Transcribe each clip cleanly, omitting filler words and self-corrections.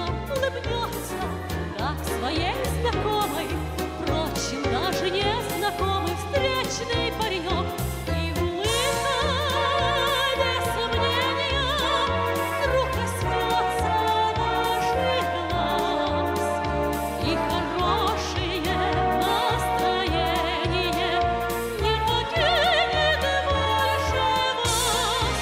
улыбнется, как своей знакомой, впрочем, даже незнакомый встречный паренек. И улыбка, без сомнения, вдруг коснется ваших глаз, и хорошее настроение не покинет больше вас.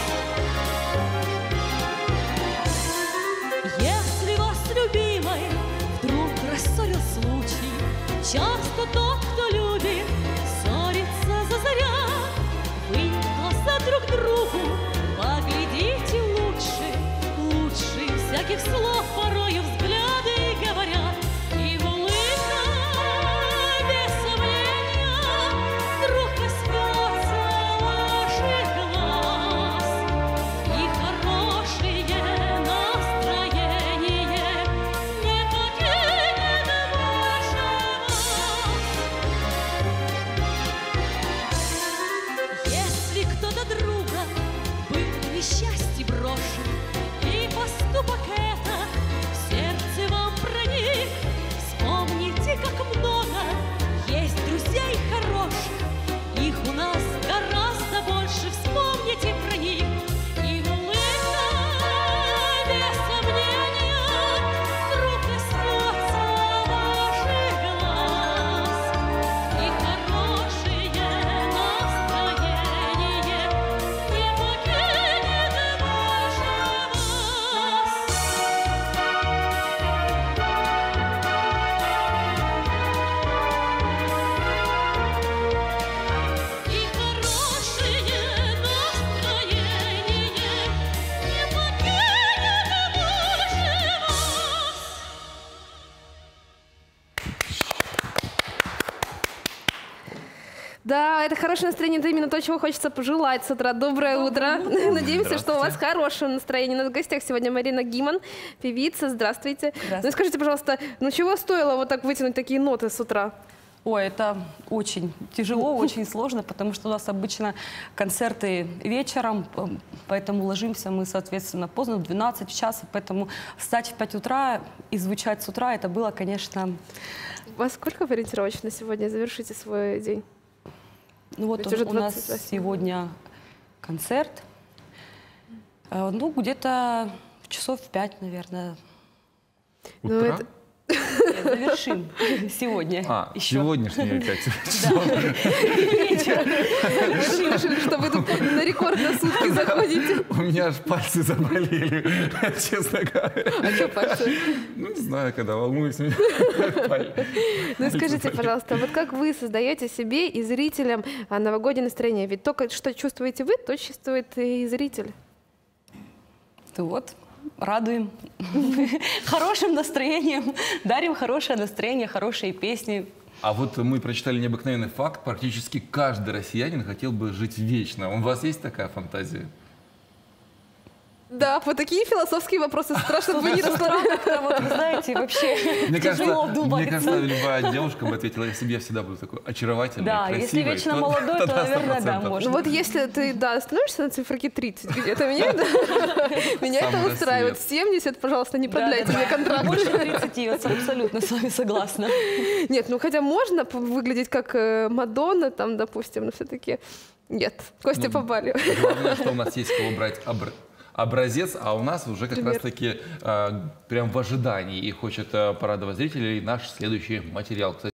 Если вас, любимой, вдруг рассорил случай, часто тот, кто любит, ссорится зазря. Вы в глаза друг другу поглядите лучше, лучше всяких слов порою взгляды говорят. И улыбка, без сомнения, вдруг коснется ваших глаз, и хорошее настроение не покинет больше вас. Если кто-то друга был в несчастье брошен, и поступок этот в сердце вам проник, вспомните, как много есть друзей хороших, их у нас гораздо больше, вспомните про них. И улыбка, без сомнения, вдруг коснется ваших глаз, и хорошее настроение не покинет больше вас. И хорошее настроение не покинет больше вас. Да, это хорошее настроение, это именно то, чего хочется пожелать с утра. Доброе утро. Надеемся, что у вас хорошее настроение. У нас в гостях сегодня Марина Гиман, певица. Здравствуйте. Ну и скажите, пожалуйста, ну чего стоило вот так вытянуть такие ноты с утра? Ой, это очень тяжело, очень сложно, потому что у нас обычно концерты вечером, поэтому ложимся мы, соответственно, поздно, в 12 часов, поэтому встать в 5 утра и звучать с утра, это было, конечно... Во сколько вы ориентировочно сегодня завершите свой день? Ну вот Ведь уже у нас 28. сегодня концерт, ну где-то часов в 5, наверное, Ну, Утра? это- завершим сегодня. еще. Сегодняшние 5 Вечером. Вы решили, что вы тут на рекорд на сутки заходите. У меня аж пальцы заболели, честно говоря. А что пальцы? Ну, не знаю, когда волнуюсь. Ну и скажите, пожалуйста, вот как вы создаете себе и зрителям новогоднее настроение? Ведь только что чувствуете вы, то чувствует и зритель. Ну вот, радуем хорошим настроением, дарим хорошее настроение, хорошие песни. А вот мы прочитали необыкновенный факт. Практически каждый россиянин хотел бы жить вечно. У вас есть такая фантазия? Да, вот такие философские вопросы страшно бы не расслабляли. Вот, вы знаете, вообще тяжело мне думается. кажется, любая девушка бы ответила, если бы я всегда буду такой очаровательный, Да, красивый. если вечно молодой, то, наверное, да, 100%. можно. Ну вот если ты, да, остановишься на циферке 30 где-то, меня это Самый устраивает. рассвет. 70, пожалуйста, не продляйте Да-да-да. мне контракт. Больше 30, я абсолютно с вами согласна. Нет, ну хотя можно выглядеть как Мадонна, там, допустим, но все-таки нет. Костя Ну, побалил. Главное, что у нас есть кого брать образец, а у нас уже как Пример. раз-таки прям в ожидании и хочет порадовать зрителей наш следующий материал. Кстати,